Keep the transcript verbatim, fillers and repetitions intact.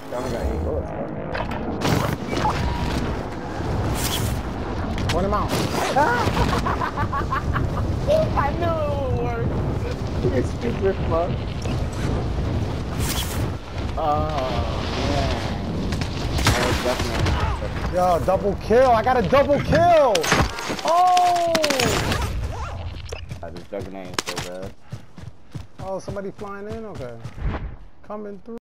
I only got eight bullets, bro. Point him out. I knew it would work. You're stupid fuck. Oh, man. That was definitely. Yo, double kill. I got a double kill. Oh! I just dug an aim so bad. Oh, somebody flying in? Okay. Coming through.